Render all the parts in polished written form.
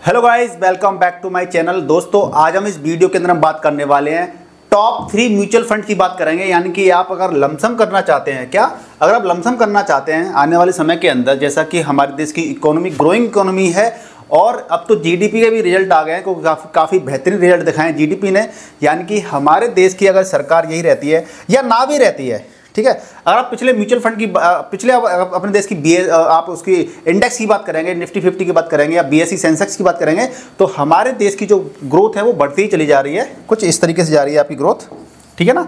Hello guys, welcome back to my channel. दोस्तों, आज हम इस वीडियो के अंदर हम बात करने वाले हैं टॉप 3 म्यूचुअल फंड की बात करेंगे। यानी कि आप अगर लमसम करना चाहते हैं, अगर आप लमसम करना चाहते हैं आने वाले समय के अंदर, जैसा कि हमारे देश की इकोनॉमी ग्रोइंग इकोनॉमी है और अब तो जीडीपी के भी रिजल्ट आ गए हैं, क्योंकि काफ़ी बेहतरीन रिजल्ट दिखाए हैं जीडीपी ने। यानी कि हमारे देश की अगर सरकार यही रहती है या ना भी रहती है, ठीक है, अगर आप पिछले म्यूचुअल फंड की अपने देश की आप उसकी इंडेक्स की बात करेंगे, निफ्टी 50 की बात करेंगे या बीएसई सेंसेक्स की बात करेंगे, तो हमारे देश की जो ग्रोथ है वो बढ़ती ही चली जा रही है। कुछ इस तरीके से जा रही है आपकी ग्रोथ, ठीक है ना।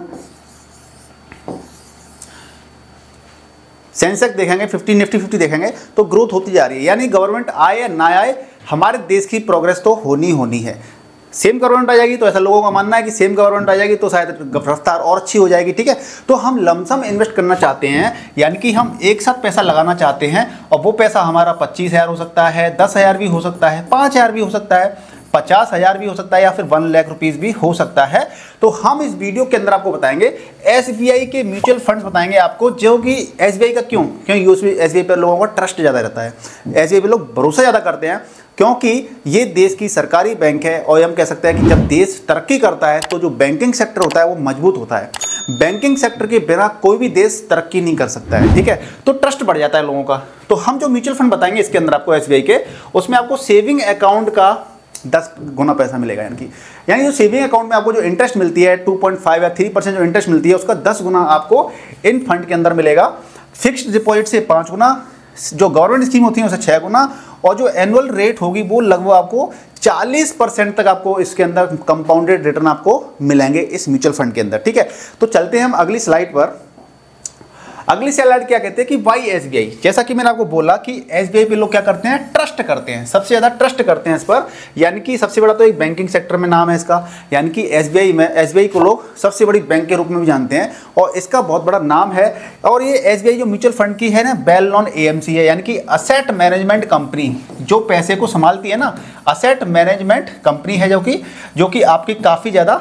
सेंसेक्स देखेंगे, 50 निफ्टी 50 देखेंगे तो ग्रोथ होती जा रही है। यानी गवर्नमेंट आए या ना आए, हमारे देश की प्रोग्रेस तो होनी है। सेम गवर्नमेंट आ जाएगी तो ऐसा लोगों का मानना है कि सेम गवर्नमेंट आ जाएगी तो शायद रफ्तार और अच्छी हो जाएगी, ठीक है। तो हम लमसम इन्वेस्ट करना चाहते हैं, यानी कि हम एक साथ पैसा लगाना चाहते हैं और वो पैसा हमारा 25,000 हो सकता है, 10,000 भी हो सकता है, 5,000 भी हो सकता है, 50,000 भी हो सकता है या फिर 1 लाख रुपीज़ भी हो सकता है। तो हम इस वीडियो के अंदर आपको बताएंगे एसबीआई के म्यूचुअल फंड्स बताएंगे आपको, जो कि एसबीआई का क्योंकि एसबीआई पर लोगों का ट्रस्ट ज़्यादा रहता है, एसबीआई पर लोग भरोसा ज़्यादा करते हैं, क्योंकि ये देश की सरकारी बैंक है। और हम कह सकते हैं कि जब देश तरक्की करता है तो जो बैंकिंग सेक्टर होता है वो मजबूत होता है। बैंकिंग सेक्टर के बिना कोई भी देश तरक्की नहीं कर सकता है, ठीक है। तो ट्रस्ट बढ़ जाता है लोगों का। तो हम जो म्यूचुअल फंड बताएंगे इसके अंदर आपको एसबीआई के, उसमें आपको सेविंग अकाउंट का 10 गुना पैसा मिलेगा। यानी जो सेविंग अकाउंट में आपको जो इंटरेस्ट मिलती है 2.5 या 3% जो इंटरेस्ट मिलती है, उसका 10 गुना आपको इन फंड के अंदर मिलेगा। फिक्स्ड डिपॉजिट से 5 गुना, जो गवर्नमेंट स्कीम होती है उसे 6 गुना, और जो एनुअल रेट होगी वो लगभग आपको 40% तक आपको इसके अंदर कंपाउंडेड रिटर्न आपको मिलेंगे इस म्यूचुअल फंड के अंदर, ठीक है। तो चलते हैं हम अगली स्लाइड पर। अगली स्लाइड क्या कहते हैं कि वाई एसबीआई, जैसा कि मैंने आपको बोला कि एसबीआई पे लोग क्या करते हैं, ट्रस्ट करते हैं, सबसे ज़्यादा ट्रस्ट करते हैं इस पर। यानी कि सबसे बड़ा तो एक बैंकिंग सेक्टर में नाम है इसका, यानी कि एसबीआई को लोग सबसे बड़ी बैंक के रूप में भी जानते हैं और इसका बहुत बड़ा नाम है। और ये एसबीआई जो म्यूचुअल फंड की है ना, वेल नॉन एएमसी है, यानी कि असेट मैनेजमेंट कंपनी, जो पैसे को संभालती है ना, असेट मैनेजमेंट कंपनी है, जो कि आपकी काफ़ी ज़्यादा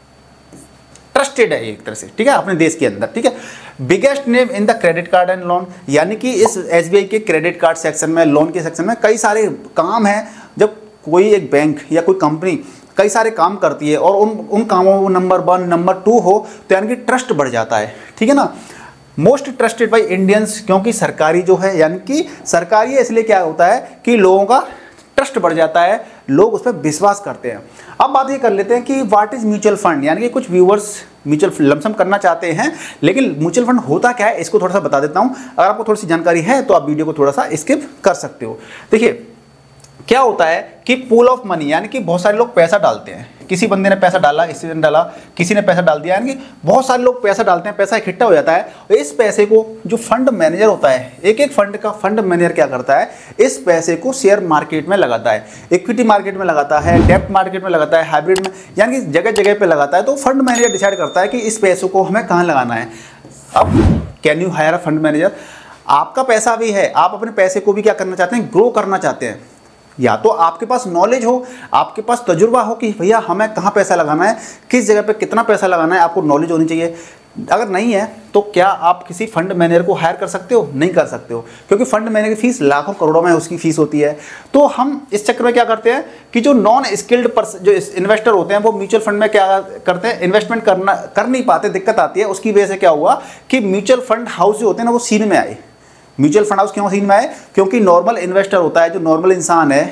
ट्रस्टेड है एक तरह से, ठीक है, अपने देश के अंदर, ठीक है। Biggest name in the credit card and loan, यानी कि इस एसबीआई के क्रेडिट कार्ड सेक्शन में, लोन के सेक्शन में कई सारे काम हैं। जब कोई एक बैंक या कोई कंपनी कई सारे काम करती है और उन कामों में नंबर 1 नंबर 2 हो, तो यानी कि ट्रस्ट बढ़ जाता है, ठीक है ना। मोस्ट ट्रस्टेड बाई इंडियंस, क्योंकि सरकारी जो है, यानी कि सरकारी है, इसलिए क्या होता है कि लोगों का ट्रस्ट बढ़ जाता है, लोग उस पर विश्वास करते हैं। अब बात ये कर लेते हैं कि व्हाट इज म्यूचुअल फंड, यानी कि कुछ व्यूअर्स म्यूचुअल लमसम करना चाहते हैं, लेकिन म्यूचुअल फंड होता क्या है इसको थोड़ा सा बता देता हूं। अगर आपको थोड़ी सी जानकारी है तो आप वीडियो को थोड़ा सा स्किप कर सकते हो। देखिए क्या होता है कि पूल ऑफ मनी, यानी कि बहुत सारे लोग पैसा डालते हैं, किसी बंदे ने पैसा डाला, किसी ने डाला, किसी ने पैसा डाल दिया, यानी कि बहुत सारे लोग पैसा डालते हैं, पैसा इकट्ठा हो जाता है। और इस पैसे को जो फंड मैनेजर होता है, एक फंड का फंड मैनेजर क्या करता है, इस पैसे को शेयर मार्केट में लगाता है, इक्विटी मार्केट में लगाता है, डेब्ट मार्केट में लगाता है, हाइब्रिड में, यानी कि जगह जगह पे लगाता है। तो फंड मैनेजर डिसाइड करता है कि इस पैसे को हमें कहाँ लगाना है। अब can you hire a fund manager, आपका पैसा भी है, आप अपने पैसे को भी क्या करना चाहते हैं, ग्रो करना चाहते हैं। या तो आपके पास नॉलेज हो, आपके पास तजुर्बा हो कि भैया हमें कहाँ पैसा लगाना है, किस जगह पे कितना पैसा लगाना है, आपको नॉलेज होनी चाहिए। अगर नहीं है तो क्या आप किसी फंड मैनेजर को हायर कर सकते हो? नहीं कर सकते हो, क्योंकि फंड मैनेजर की फीस लाखों करोड़ों में उसकी फीस होती है। तो हम इस चक्कर में क्या करते हैं कि जो नॉन स्किल्ड जो इन्वेस्टर होते हैं वो म्यूचुअल फंड में क्या करते हैं, इन्वेस्टमेंट कर नहीं पाते, दिक्कत आती है। उसकी वजह से क्या हुआ कि म्यूचुअल फंड हाउस जो होते हैं ना वो सीन में आए। म्यूचुअल फंड हाउस क्यों सीन में आए? क्योंकि नॉर्मल इन्वेस्टर होता है, जो नॉर्मल इंसान है,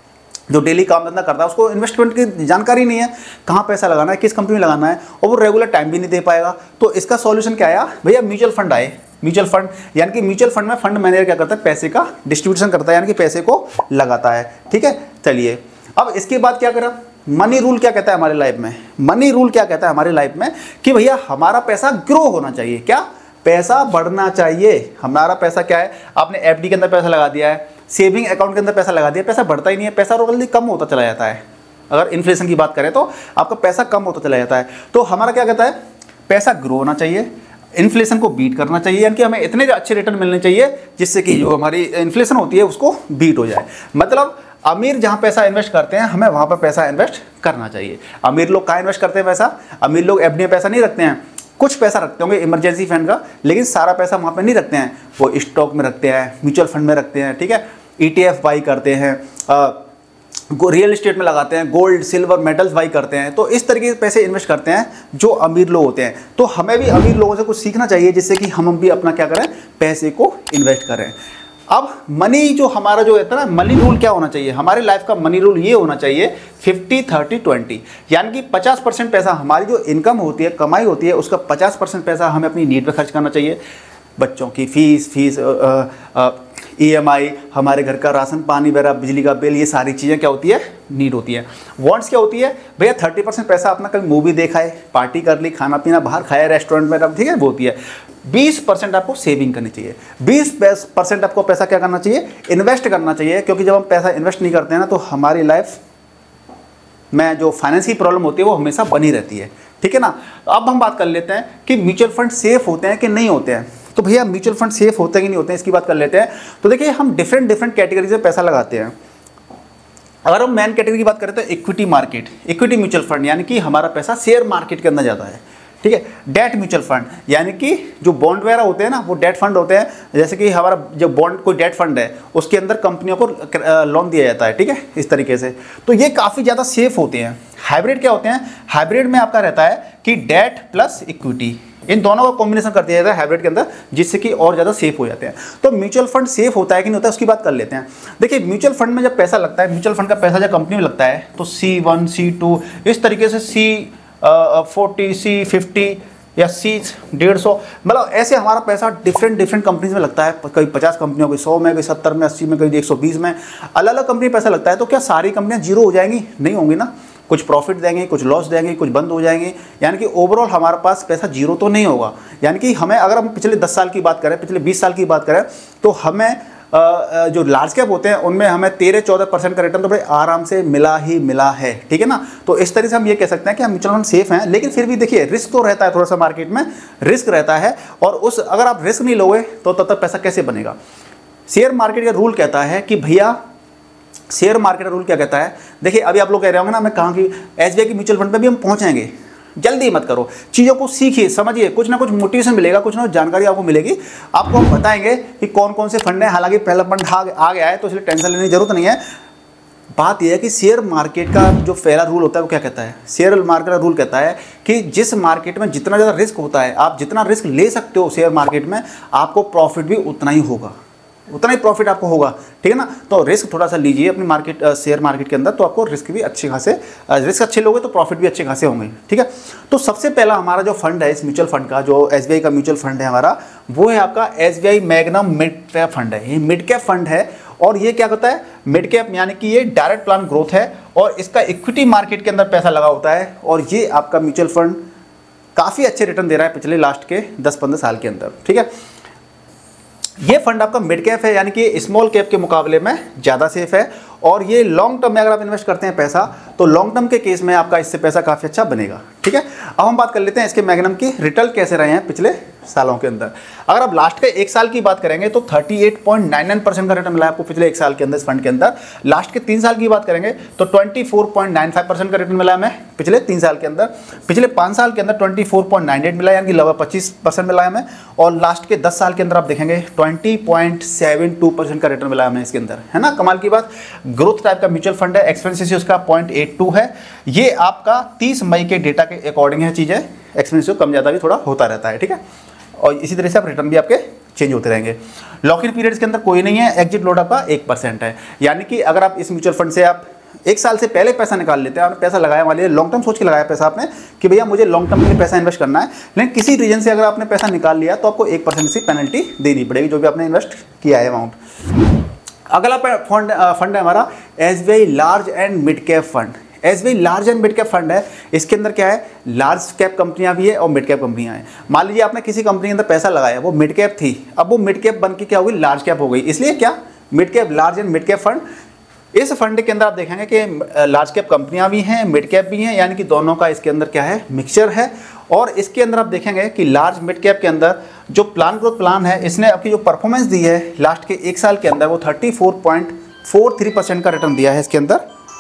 जो डेली काम धंधा करता है, उसको इन्वेस्टमेंट की जानकारी नहीं है, कहाँ पैसा लगाना है, किस कंपनी में लगाना है, और वो रेगुलर टाइम भी नहीं दे पाएगा। तो इसका सॉल्यूशन क्या आया भैया, म्यूचुअल फंड आए। म्यूचुअल फंड, यानी कि म्यूचुअल फंड में फंड मैनेजर क्या करता है, पैसे का डिस्ट्रीब्यूशन करता है, यानी कि पैसे को लगाता है, ठीक है। चलिए अब इसके बाद क्या करा, मनी रूल क्या कहता है हमारे लाइफ में, मनी रूल क्या कहता है हमारे लाइफ में कि भैया हमारा पैसा ग्रो होना चाहिए, क्या पैसा बढ़ना चाहिए। हमारा पैसा क्या है, आपने एफडी के अंदर पैसा लगा दिया है, सेविंग अकाउंट के अंदर पैसा लगा दिया, पैसा बढ़ता ही नहीं है, पैसा और जल्दी कम होता चला जाता है। अगर इन्फ्लेशन की बात करें तो आपका पैसा कम होता चला जाता है। तो हमारा क्या कहता है, पैसा ग्रो होना चाहिए, इन्फ्लेशन को बीट करना चाहिए, यानी कि हमें इतने अच्छे रिटर्न मिलने चाहिए जिससे कि जो हमारी इन्फ्लेशन होती है उसको बीट हो जाए। मतलब अमीर जहाँ पैसा इन्वेस्ट करते हैं, हमें वहाँ पर पैसा इन्वेस्ट करना चाहिए। अमीर लोग कहाँ इन्वेस्ट करते हैं पैसा, अमीर लोग एफडी में पैसा नहीं रखते हैं, कुछ पैसा रखते होंगे इमरजेंसी फंड का, लेकिन सारा पैसा वहाँ पे नहीं रखते हैं, वो स्टॉक में रखते हैं, म्यूचुअल फंड में रखते हैं, ठीक है, ETF बाई करते हैं, रियल एस्टेट में लगाते हैं, गोल्ड सिल्वर मेटल्स बाई करते हैं, तो इस तरीके से पैसे इन्वेस्ट करते हैं जो अमीर लोग होते हैं। तो हमें भी अमीर लोगों से कुछ सीखना चाहिए जिससे कि हम भी अपना क्या करें, पैसे को इन्वेस्ट करें। अब मनी जो हमारा जो है ना, मनी रूल क्या होना चाहिए, हमारे लाइफ का मनी रूल ये होना चाहिए 50-30-20, यानी कि 50% पैसा हमारी जो इनकम होती है, कमाई होती है, उसका 50% पैसा हमें अपनी नीड पे खर्च करना चाहिए। बच्चों की फीस EMI, हमारे घर का राशन पानी वगैरह, बिजली का बिल, ये सारी चीज़ें क्या होती है, नीड होती है। वांट्स क्या होती है भैया, 30% पैसा अपना कभी मूवी देखा है, पार्टी कर ली, खाना पीना बाहर खाया रेस्टोरेंट में, ठीक है, वो होती है। 20% आपको सेविंग करनी चाहिए, 20% आपको पैसा क्या करना चाहिए, इन्वेस्ट करना चाहिए, क्योंकि जब हम पैसा इन्वेस्ट नहीं करते हैं ना तो हमारी लाइफ में जो फाइनेंस की प्रॉब्लम होती है वो हमेशा बनी रहती है, ठीक है ना। अब हम बात कर लेते हैं कि म्यूचुअल फंड सेफ होते हैं कि नहीं होते हैं। तो भैया म्यूचुअल फंड सेफ होते हैं कि नहीं होते हैं, इसकी बात कर लेते हैं। तो देखिए, हम डिफरेंट कैटेगरी से पैसा लगाते हैं। अगर हम मेन कैटेगरी की बात करें तो equity market, equity mutual fund, यानी कि हमारा पैसा शेयर मार्केट के अंदर जाता है, ठीक है। डेट म्यूचुअल फंड, यानी कि जो बॉन्ड वगैरह होते हैं ना, वो डेट फंड होते हैं। जैसे कि हमारा जो बॉन्ड कोई डेट फंड है, उसके अंदर कंपनियों को लोन दिया जाता है, ठीक है, इस तरीके से। तो ये काफ़ी ज़्यादा सेफ होते हैं। हाइब्रिड क्या होते हैं, हाइब्रिड में आपका रहता है कि डेट प्लस इक्विटी, इन दोनों का कॉम्बिनेशन कर दिया जाता है हाइब्रिड के अंदर, जिससे कि और ज़्यादा सेफ हो जाते हैं। तो म्यूचुअल फंड सेफ होता है कि नहीं होता है, उसकी बात कर लेते हैं। देखिए, म्यूचुअल फंड में जब पैसा लगता है, म्यूचुअल फंड का पैसा जब कंपनी में लगता है तो C1 C2 इस तरीके से C40 C50 या C150, मतलब ऐसे हमारा पैसा डिफरेंट कंपनीज में लगता है। कभी 50 कंपनियों, कोई 100 में, कोई 70 में, 80 में, कोई 120 में, अलग अलग कंपनी पैसा लगता है। तो क्या सारी कंपनियां जीरो हो जाएंगी? नहीं होंगी ना, कुछ प्रॉफिट देंगे, कुछ लॉस देंगे, कुछ बंद हो जाएंगे, यानी कि ओवरऑल हमारे पास पैसा जीरो तो नहीं होगा। यानी कि हमें, अगर हम पिछले 10 साल की बात करें, पिछले 20 साल की बात करें, तो हमें जो लार्ज कैप होते हैं उनमें हमें 13-14% का रिटर्न तो भाई आराम से मिला ही मिला है, ठीक है ना। तो इस तरह से हम ये कह सकते हैं कि हम म्यूचुअल फंड सेफ हैं। लेकिन फिर भी देखिए, रिस्क तो रहता है, थोड़ा सा मार्केट में रिस्क रहता है, और अगर आप रिस्क नहीं लोगे तो तब तक पैसा कैसे बनेगा। शेयर मार्केट का रूल कहता है कि भैया, शेयर मार्केट का रूल क्या कहता है, देखिए अभी आप लोग कह रहे होंगे ना, मैं कहाँ की SBI की म्यूचुअल फंड पे भी हम पहुँचेंगे, जल्दी मत करो, चीज़ों को सीखिए, समझिए, कुछ ना कुछ मोटिवेशन मिलेगा, कुछ ना कुछ जानकारी आपको मिलेगी। आपको हम बताएंगे कि कौन कौन से फंड है। हालांकि पहला फंड आ गया है तो इसलिए टेंशन लेने की जरूरत नहीं है। बात यह है कि शेयर मार्केट का जो पहला रूल होता है वो क्या कहता है, शेयर मार्केट का रूल कहता है कि जिस मार्केट में जितना ज़्यादा रिस्क होता है, आप जितना रिस्क ले सकते हो शेयर मार्केट में, आपको प्रॉफिट भी उतना ही होगा, उतना ही प्रॉफिट आपको होगा, ठीक है ना। तो रिस्क थोड़ा सा लीजिए अपनी मार्केट, शेयर मार्केट के अंदर, तो आपको रिस्क भी अच्छे खासे, रिस्क अच्छे लोगे तो प्रॉफिट भी अच्छे खासे होंगे, ठीक है। तो सबसे पहला हमारा जो फंड है इस म्यूचुअल फंड का, जो SBI का म्यूचुअल फंड है हमारा, वो है आपका SBI Magnum mid cap fund है। ये मिड कैप फंड है, और ये क्या करता है, मिड कैप यानी कि ये डायरेक्ट प्लान ग्रोथ है, और इसका इक्विटी मार्केट के अंदर पैसा लगा होता है, और ये आपका म्यूचुअल फंड काफ़ी अच्छे रिटर्न दे रहा है पिछले लास्ट के 10-15 साल के अंदर, ठीक है। ये फंड आपका मिड कैप है, यानी कि स्मॉल कैप के मुकाबले में ज़्यादा सेफ है, और ये लॉन्ग टर्म में अगर आप इन्वेस्ट करते हैं पैसा, तो लॉन्ग टर्म के केस में आपका इससे पैसा काफ़ी अच्छा बनेगा, ठीक है। अब हम बात कर लेते हैं इसके मैग्नम की रिटर्न कैसे रहे हैं पिछले सालों के अंदर। अगर आप लास्ट के 1 साल की बात करेंगे तो 38.99% का रिटर्न मिला है आपको पिछले 1 साल के अंदर इस फंड के अंदर। लास्ट के 3 साल की बात करेंगे तो 24.95% का रिटर्न मिला हमें पिछले 3 साल के अंदर। पिछले 5 साल के अंदर 24.98 मिला, यानी कि लगभग 25% मिला है हमें। और लास्ट के 10 साल के अंदर आप देखेंगे 20.72% का रिटर्न मिला है हमें इसके अंदर, है ना, कमाल की बात। ग्रोथ टाइप का म्यूचुअल फंड है, एक्सपेंस उसका 0.82 है। ये आपका 30 मई के डेटा के अकॉर्डिंग है चीज़ें, एक्सपेंस कम ज़्यादा भी थोड़ा होता रहता है, ठीक है। और इसी तरह से आप रिटर्न भी आपके चेंज होते रहेंगे। लॉक इन पीरियड्स के अंदर कोई नहीं है, एग्जिट लोड आपका 1% है। यानी कि अगर आप इस म्यूचुअल फंड से आप 1 साल से पहले पैसा निकाल लेते हैं, आपने पैसा लगाया वाले लॉन्ग टर्म सोच के लगाया पैसा आपने कि भैया मुझे लॉन्ग टर्म के लिए पैसा इन्वेस्ट करना है, लेकिन किसी रीजन से अगर आपने पैसा निकाल लिया तो आपको 1% से पेनल्टी देनी पड़ेगी जो भी आपने इन्वेस्ट किया है अमाउंट। अगला फंड है हमारा SBI large and mid cap fund. SBI large and mid cap fund है, इसके अंदर क्या है, लार्ज कैप कंपनियां भी है और मिड कैप कंपनियां हैं। मान लीजिए आपने किसी कंपनी के अंदर पैसा लगाया, वो मिड कैप थी, अब वो मिड कैप बन के क्या होगी, लार्ज कैप हो गई। इसलिए क्या, mid cap, large and mid cap fund. इस फंड के अंदर आप देखेंगे कि लार्ज कैप कंपनियां भी हैं, मिड कैप भी हैं, यानी कि दोनों का इसके अंदर क्या है, मिक्सचर है। और इसके अंदर आप देखेंगे कि लार्ज मिड कैप के अंदर जो प्लान ग्रोथ प्लान है, इसने आपकी जो परफॉर्मेंस दी है लास्ट के 1 साल के अंदर, वो 34.43% का रिटर्न दिया है इसके अंदर,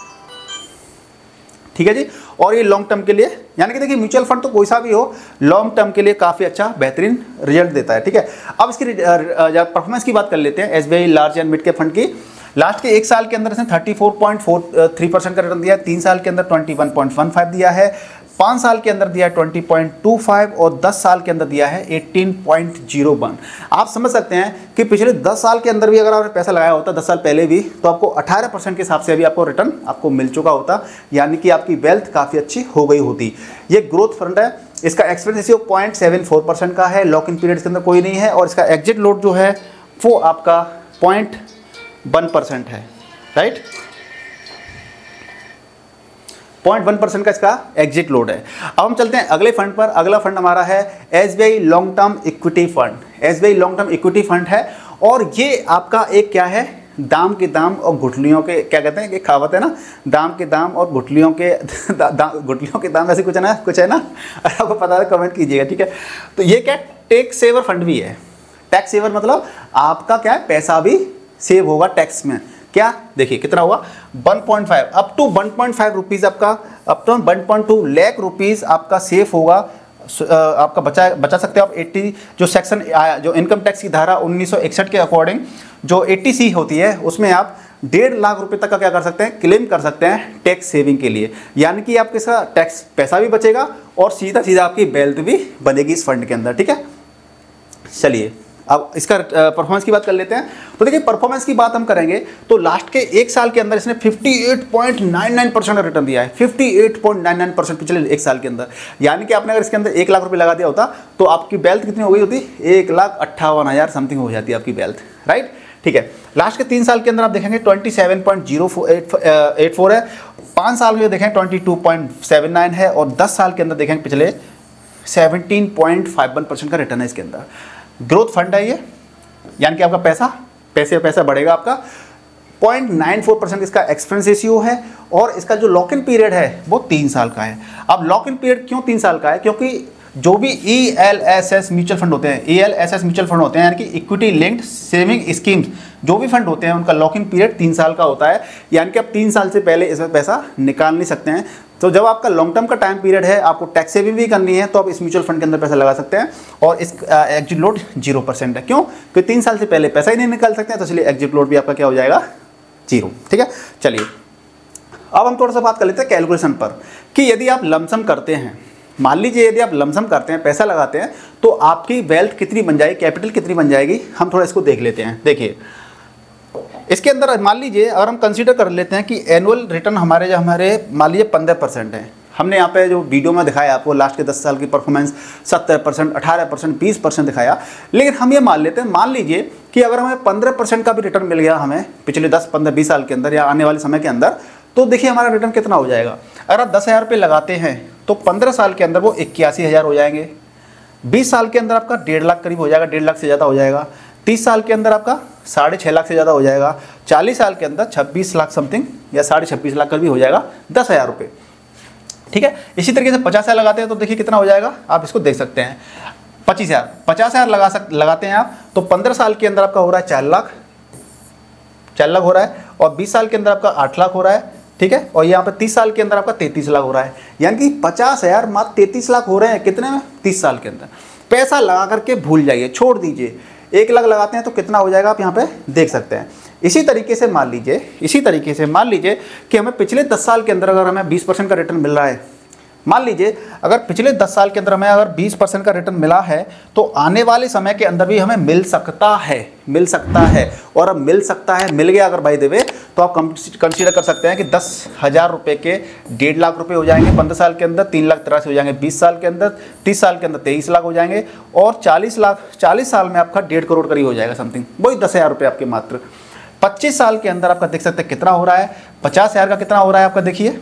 ठीक है जी। और ये लॉन्ग टर्म के लिए, यानी कि देखिए म्यूचुअल फंड तो कोई सा भी हो, लॉन्ग टर्म के लिए काफ़ी अच्छा बेहतरीन रिजल्ट देता है, ठीक है। अब इसकी परफॉर्मेंस की बात कर लेते हैं SBI large and mid cap fund की। लास्ट के एक साल के अंदर इसने 34.43% का रिटर्न दिया है, 3 साल के अंदर 21.15 दिया है, 5 साल के अंदर दिया है 20.25 और 10 साल के अंदर दिया है 18.01। आप समझ सकते हैं कि पिछले 10 साल के अंदर भी अगर आपने पैसा लगाया होता 10 साल पहले भी, तो आपको 18% के हिसाब से अभी आपको रिटर्न आपको मिल चुका होता, यानी कि आपकी वेल्थ काफ़ी अच्छी हो गई होती। ये ग्रोथ फंड है, इसका एक्सपेंस रेशियो 0.74% का है, लॉक इन पीरियड के अंदर कोई नहीं है, और इसका एग्जिट लोड जो है वो आपका 0.1% है, राइट। 0.1% का इसका एग्जिट लोड है। अब हम चलते हैं अगले फंड पर। अगला फंड हमारा है SBI long term equity fund. SBI long term equity fund है, और ये आपका एक क्या है, दाम के दाम और गुठलियों के, क्या कहते हैं, एक कहावत है ना, दाम के दाम और गुठलियों के गुठलियों के दाम, ऐसे कुछ है ना, अगर आपको पता है कमेंट कीजिएगा, ठीक है। तो ये क्या, टैक्स सेवर फंड भी है। टैक्स सेवर मतलब आपका क्या है, पैसा भी सेव होगा टैक्स में। क्या, देखिए कितना हुआ, 1.5 अप टू 1.5 रुपीज़ आपका, अप टू 1.2 लाख रुपीज़ आपका सेफ होगा, आपका बचा सकते हो आप 80 जो सेक्शन आया, जो इनकम टैक्स की धारा 1961 के अकॉर्डिंग जो 80C होती है, उसमें आप 1.5 लाख रुपए तक का क्या कर सकते हैं, क्लेम कर सकते हैं टैक्स सेविंग के लिए। यानी कि आपके साथ टैक्स पैसा भी बचेगा और सीधा सीधा आपकी वेल्थ भी बनेगी इस फंड के अंदर, ठीक है। चलिए अब इसका परफॉर्मेंस की बात कर लेते हैं। तो देखिए परफॉर्मेंस की बात हम करेंगे तो लास्ट के एक साल के अंदर इसने 58.99% का रिटर्न दिया है, 58.99% पिछले एक साल के अंदर। यानी कि आपने अगर इसके अंदर 1 लाख रुपए लगा दिया होता तो आपकी वेल्थ कितनी हो गई होती, 1,58,000 समथिंग हो जाती है आपकी वेल्थ, राइट, ठीक है। लास्ट के 3 साल के अंदर आप देखेंगे 27.084 है, 5 साल में देखें 22.79 है, और 10 साल के अंदर देखेंगे पिछले 17.51% का रिटर्न है इसके अंदर। ग्रोथ फंड है ये, यानी कि आपका पैसा बढ़ेगा आपका। 0.94% इसका एक्सपेंस रेशियो है, और इसका जो लॉक इन पीरियड है वो 3 साल का है। अब लॉक इन पीरियड क्यों 3 साल का है, क्योंकि जो भी ELSS म्यूचुअल फंड होते हैं, ELSS म्यूचुअल फंड होते हैं, यानी कि इक्विटी लिंक्ड सेविंग स्कीम्स, जो भी फंड होते हैं उनका लॉक इन पीरियड 3 साल का होता है। यानी कि आप 3 साल से पहले इसमें पैसा निकाल नहीं सकते हैं। तो जब आपका लॉन्ग टर्म का टाइम पीरियड है, आपको टैक्स सेविंग भी करनी है, तो आप इस म्यूचुअल फंड के अंदर पैसा लगा सकते हैं, और इस एग्जिट लोड 0% है। क्यों, क्योंकि 3 साल से पहले पैसा ही नहीं निकाल सकते हैं, तो इसलिए एग्जिट लोड भी आपका क्या हो जाएगा, 0, ठीक है। चलिए अब हम थोड़ा सा बात कर लेते हैं कैलकुलेशन पर, कि यदि आप लमसम करते हैं, मान लीजिए यदि आप लमसम करते हैं, पैसा लगाते हैं, तो आपकी वेल्थ कितनी बन जाएगी, कैपिटल कितनी बन जाएगी, हम थोड़ा इसको देख लेते हैं। देखिए इसके अंदर मान लीजिए अगर हम कंसीडर कर लेते हैं कि एनुअल रिटर्न हमारे मान लीजिए 15% है। हमने यहाँ पे जो वीडियो में दिखाया आपको लास्ट के 10 साल की परफॉर्मेंस 70%, 18%, 20% दिखाया, लेकिन हम ये मान लेते हैं, मान लीजिए कि अगर हमें 15% का भी रिटर्न मिल गया हमें पिछले 10, 15, 20 साल के अंदर या आने वाले समय के अंदर, तो देखिए हमारा रिटर्न कितना हो जाएगा। अगर आप 10,000 रुपये लगाते हैं तो 15 साल के अंदर वो 81,000 हो जाएंगे, 20 साल के अंदर आपका 1.5 लाख करीब हो जाएगा, 1.5 लाख से ज़्यादा हो जाएगा, 30 साल के अंदर आपका 6.5 लाख से ज़्यादा हो जाएगा, 40 साल के अंदर 26 लाख समथिंग या 26.5 लाख का भी हो जाएगा 10,000 रुपये, ठीक है। इसी तरीके से 50,000 लगाते हैं तो देखिए कितना हो जाएगा, आप इसको देख सकते हैं। 50,000 लगाते हैं आप तो 15 साल के अंदर आपका हो रहा है 4 लाख हो रहा है, और 20 साल के अंदर आपका 8 लाख हो रहा है, ठीक है। और यहाँ पे 30 साल के अंदर आपका 33 लाख हो रहा है, यानी कि 50,000 मात्र 33 लाख हो रहे हैं कितने में, 30 साल के अंदर। पैसा लगा करके भूल जाइए, छोड़ दीजिए। 1 लाख लगाते हैं तो कितना हो जाएगा आप यहाँ पे देख सकते हैं। इसी तरीके से मान लीजिए कि हमें पिछले 10 साल के अंदर अगर हमें 20% का रिटर्न मिल रहा है, मान लीजिए अगर पिछले 10 साल के अंदर हमें अगर 20% का रिटर्न मिला है, तो आने वाले समय के अंदर भी हमें मिल सकता है। और अब मिल गया अगर बाय द वे, तो आप कंसीडर कर सकते हैं कि 10,000 रुपये के 1.5 लाख रुपए हो जाएंगे 15 साल के अंदर, 3,83,000 हो जाएंगे 20 साल के अंदर, 30 साल के अंदर 23 लाख हो जाएंगे, और 40 साल में आपका 1.5 करोड़ करीब हो जाएगा समथिंग, वही 10,000 रुपये आपके मात्र। 25 साल के अंदर आपका देख सकते हैं कितना हो रहा है, 50,000 का कितना हो रहा है आपका, देखिए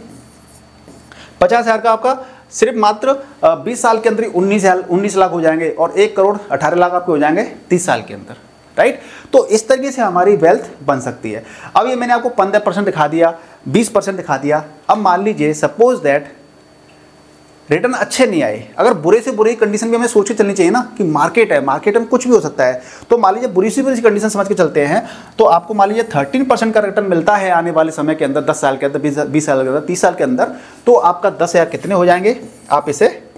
50,000 का आपका सिर्फ मात्र 20 साल के अंदर ही 19 लाख हो जाएंगे, और 1 करोड़ 18 लाख आपके हो जाएंगे 30 साल के अंदर, राइट। तो इस तरीके से हमारी वेल्थ बन सकती है। अब ये मैंने आपको 15% दिखा दिया, 20% दिखा दिया। अब मान लीजिए सपोज दैट रिटर्न अच्छे नहीं आए, अगर बुरे से बुरी कंडीशन भी हमें सोच के चलनी चाहिए ना, कि मार्केट में कुछ भी हो सकता है। तो मान लीजिए बुरी से बुरी कंडीशन समझ के चलते हैं, तो आपको मान लीजिए 13% का रिटर्न मिलता है आने वाले समय के अंदर, 10 साल के अंदर, 20 साल के अंदर, 30 साल के अंदर, तो आपका 10,000 कितने हो जाएंगे, आप इसे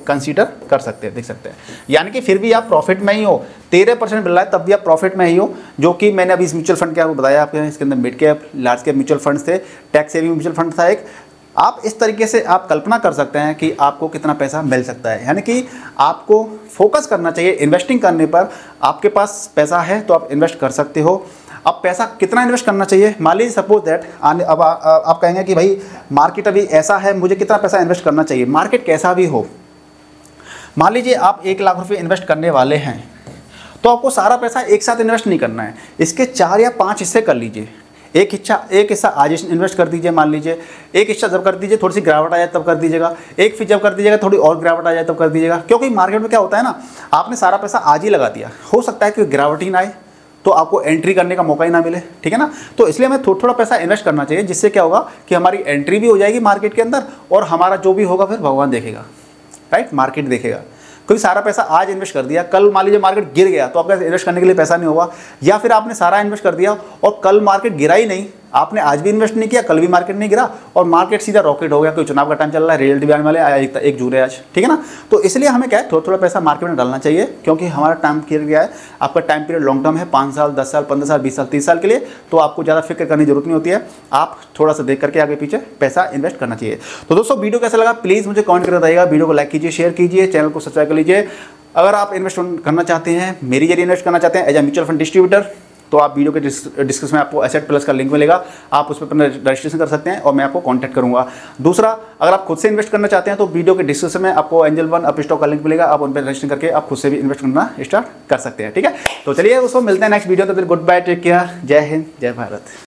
कंसीडर कर सकते हैं, देख सकते हैं। यानी कि फिर भी आप प्रॉफिट में ही हो, 13% मिल रहा है तब भी आप प्रॉफिट में ही हो, जो कि मैंने अभी इस म्यूचुअल फंड के आपको बताया, आपके इसके अंदर mid cap, large cap mutual fund थे, टैक्स सेविंग म्यूचुअल फंड था एक। आप इस तरीके से आप कल्पना कर सकते हैं कि आपको कितना पैसा मिल सकता है। यानी कि आपको फोकस करना चाहिए इन्वेस्टिंग करने पर। आपके पास पैसा है तो आप इन्वेस्ट कर सकते हो। अब पैसा कितना इन्वेस्ट करना चाहिए, मान लीजिए सपोज दैट अब आप कहेंगे कि भाई मार्केट अभी ऐसा है, मुझे कितना पैसा इन्वेस्ट करना चाहिए। मार्केट कैसा भी हो, मान लीजिए आप 1 लाख रुपये इन्वेस्ट करने वाले हैं, तो आपको सारा पैसा एक साथ इन्वेस्ट नहीं करना है, इसके 4 या 5 हिस्से कर लीजिए। एक हिस्सा आज इन्वेस्ट कर दीजिए, मान लीजिए एक हिस्सा जब कर दीजिए थोड़ी सी गिरावट आ जाए तब कर दीजिएगा, एक फिर जब कर दीजिएगा थोड़ी और गिरावट आ जाए तब कर दीजिएगा। क्योंकि मार्केट में क्या होता है ना, आपने सारा पैसा आज ही लगा दिया, हो सकता है कि गिरावट ही ना आए तो आपको एंट्री करने का मौका ही ना मिले, ठीक है ना। तो इसलिए हमें थोड़ा पैसा इन्वेस्ट करना चाहिए, जिससे क्या होगा कि हमारी एंट्री भी हो जाएगी मार्केट के अंदर और हमारा जो भी होगा फिर भगवान देखेगा, राइट, मार्केट देखेगा। क्योंकि सारा पैसा आज इन्वेस्ट कर दिया, कल मान लीजिए मार्केट गिर गया तो आपका इन्वेस्ट करने के लिए पैसा नहीं होगा, या फिर आपने सारा इन्वेस्ट कर दिया और कल मार्केट गिरा ही नहीं, आपने आज भी इन्वेस्ट नहीं किया, कल भी मार्केट नहीं गिरा और मार्केट सीधा रॉकेट हो गया। कोई चुनाव का टाइम चल रहा है, रिजल्ट भी आने वाले, 1 जून है आज, ठीक है ना। तो इसलिए हमें क्या है, थोड़ा पैसा मार्केट में डालना चाहिए, क्योंकि हमारा टाइम पीरियड क्या है, आपका टाइम पीरियड लॉन्ग टर्म है, 5 साल, 10 साल, 15 साल, 20 साल, 30 साल के लिए। तो आपको ज़्यादा फिक्र करने की जरूरत नहीं होती है, आप थोड़ा सा देख करके आगे पीछे पैसा इन्वेस्ट करना चाहिए। तो दोस्तों वीडियो कैसा लगा प्लीज़ मुझे कमेंट करके बताइएगा, वीडियो को लाइक कीजिए, शेयर कीजिए, चैनल को सब्सक्राइब कर लीजिए। अगर आप इन्वेस्ट करना चाहते हैं, मेरी जरिए इन्वेस्ट करना चाहते हैं as a mutual fund distributor, तो आप वीडियो के डिस्क्रिप्शन में आपको एसेट प्लस का लिंक मिलेगा, आप उस पर अपना रजिस्ट्रेशन कर सकते हैं और मैं आपको कांटेक्ट करूंगा। दूसरा, अगर आप खुद से इन्वेस्ट करना चाहते हैं तो वीडियो के डिस्क्रिप्शन में आपको एंजल वन अप स्टॉक का लिंक मिलेगा, आप उन पर रजिस्ट्रेशन करके आप खुद से भी इन्वेस्ट करना स्टार्ट कर सकते हैं, ठीक है। तो चलिए दोस्तों मिलते हैं नेक्स्ट वीडियो, तो फिर गुड बाय, टेक केयर, जय हिंद, जय भारत।